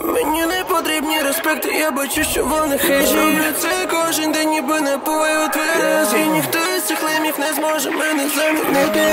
Мені не потрібні респекти, я бачу, що вони хижі. Роблю це кожен день, ніби напою тверезі. І ніхто із цих лемів не зможе мене замінити.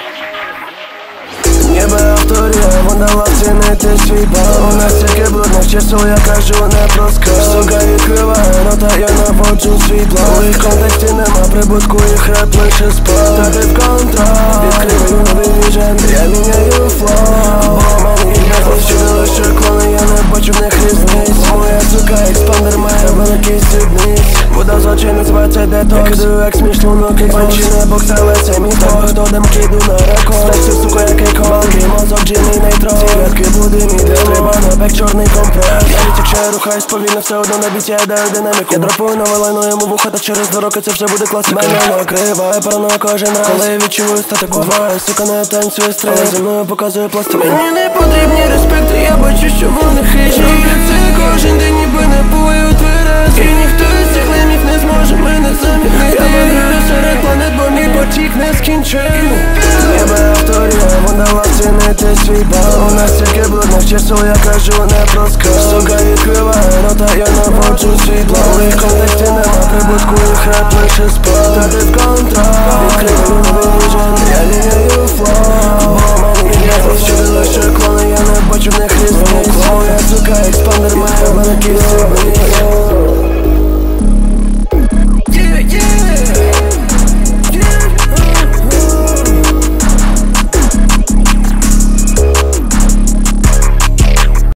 Ніби авторія, вона дала вцінити свій бал. У нас тільки блудних часу, я кажу не про сказ. Сука відкриває рота, я наводжу світло. У їх контексті нема прибутку, їх реп лише спал. Та ти в контракт, відкриваю новий віжен, я міняю флоу. Бо мені не повчили лише клони, я не бачу в них різниць. Моя сука експандер має великий сідниць. Вода з очей називається детокс. Я кидаю як сміш лунок, як банчина бокс, але це мій бокс. Хто демки йду на рекорд. Стексів, сука, який колонки, мозок, джинний нейтрон. Ці клятки буде мій дим, треба на бек, чорний компрес. Навіть якщо я рухаюсь повільно, все одно на біті я даю динаміку. Я дропую нове лайно йому вуха, та через 2 роки це вже буде класика. Мене накриває паранойя кожен раз, коли я відчую статику. Буває, сука, не танцює стрес, але зі мною показує пластику. Мені не потрібні респекти, я бачу, що вони хижі. Роблю це кожен день, ніби напою тверезі. І ніхто із цих лемів не зможе мене замінити. Я мандрую серед планет, бо мій потік не скінчений. Ніби авторія, вона дала вцінити свій бал. У нас тільки блудних часу, я кажу не про сказ. Сука відкриває рота, я наводжу світло. У їх контексті нема прибутку, їх реп лише спал. Та ти в контракт, відкриваю новий віжен, я міняю флоу. Бо мені не повчили лише клони, я не бачу в них різниць. Моя сука експандер має великий сідниць.